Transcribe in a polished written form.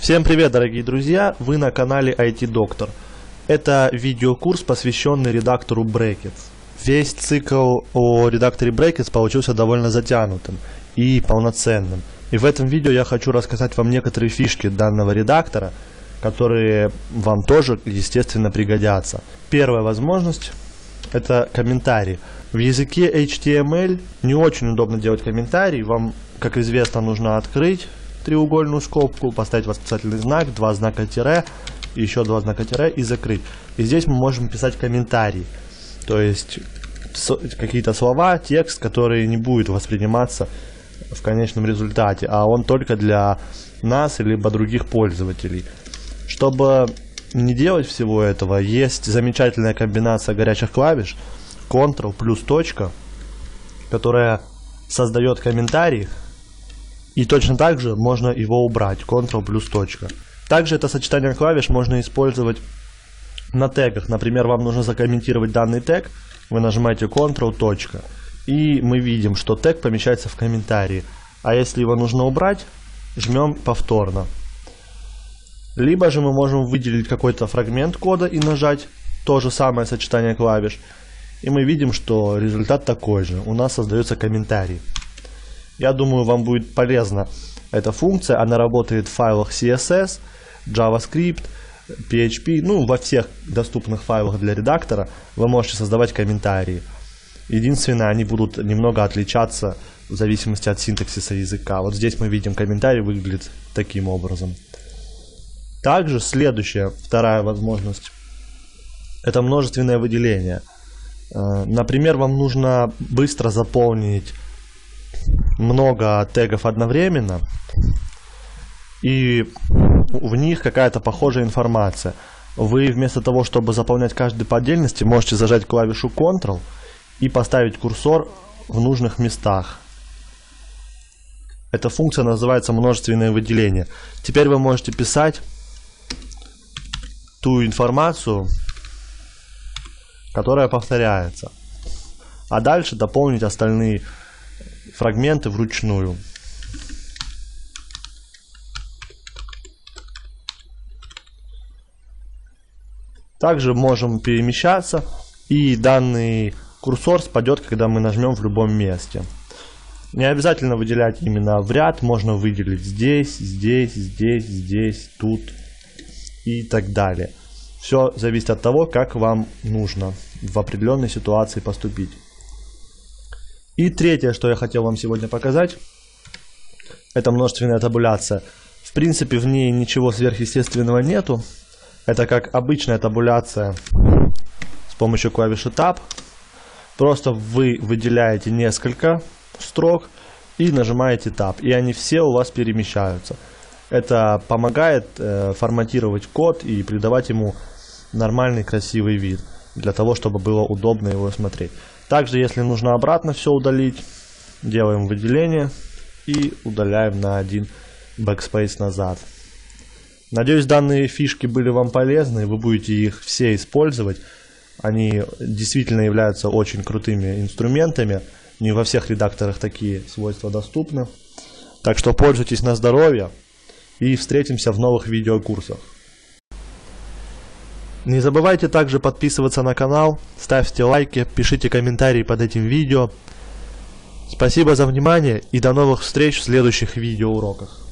Всем привет, дорогие друзья! Вы на канале IT Доктор. Это видеокурс, посвященный редактору Brackets. Весь цикл о редакторе Brackets получился довольно затянутым и полноценным. И в этом видео я хочу рассказать вам некоторые фишки данного редактора, которые вам тоже, естественно, пригодятся. Первая возможность – это комментарии. В языке HTML не очень удобно делать комментарии. Вам, как известно, нужно открыть треугольную скобку, поставить восклицательный знак, два знака тире, еще два знака тире и закрыть. И здесь мы можем писать комментарии, то есть какие-то слова, текст, который не будет восприниматься в конечном результате, а он только для нас либо других пользователей. Чтобы не делать всего этого, есть замечательная комбинация горячих клавиш Ctrl плюс точка, которая создает комментарий. И точно так же можно его убрать, Ctrl плюс точка. Также это сочетание клавиш можно использовать на тегах. Например, вам нужно закомментировать данный тег, вы нажимаете Ctrl точка, и мы видим, что тег помещается в комментарии. А если его нужно убрать, жмем повторно. Либо же мы можем выделить какой-то фрагмент кода и нажать то же самое сочетание клавиш. И мы видим, что результат такой же. У нас создается комментарий. Я думаю, вам будет полезна эта функция. Она работает в файлах CSS, JavaScript, PHP. Ну, во всех доступных файлах для редактора вы можете создавать комментарии. Единственное, они будут немного отличаться в зависимости от синтаксиса языка. Вот здесь мы видим, комментарий выглядит таким образом. Также следующая, вторая возможность, это множественное выделение. Например, вам нужно быстро заполнить много тегов одновременно, и в них какая-то похожая информация. Вы вместо того, чтобы заполнять каждый по отдельности, можете зажать клавишу Ctrl и поставить курсор в нужных местах. Эта функция называется множественное выделение. Теперь вы можете писать ту информацию, которая повторяется, а дальше дополнить остальные фрагменты вручную. Также можем перемещаться, и данный курсор спадет, когда мы нажмем в любом месте. Не обязательно выделять именно в ряд, можно выделить здесь, здесь, здесь, здесь, тут и так далее. Все зависит от того, как вам нужно в определенной ситуации поступить. И третье, что я хотел вам сегодня показать, это множественная табуляция. В принципе, в ней ничего сверхъестественного нету. Это как обычная табуляция с помощью клавиши Tab. Просто вы выделяете несколько строк и нажимаете Tab, и они все у вас перемещаются. Это помогает форматировать код и придавать ему нормальный красивый вид, для того, чтобы было удобно его смотреть. Также, если нужно обратно все удалить, делаем выделение и удаляем на один backspace назад. Надеюсь, данные фишки были вам полезны, вы будете их все использовать. Они действительно являются очень крутыми инструментами. Не во всех редакторах такие свойства доступны. Так что пользуйтесь на здоровье и встретимся в новых видеокурсах. Не забывайте также подписываться на канал, ставьте лайки, пишите комментарии под этим видео. Спасибо за внимание и до новых встреч в следующих видеоуроках.